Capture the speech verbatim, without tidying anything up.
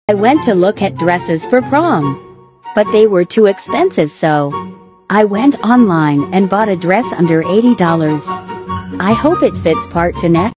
I went to look at dresses for prom, but they were too expensive, so I went online and bought a dress under eighty dollars. I hope it fits part to neck.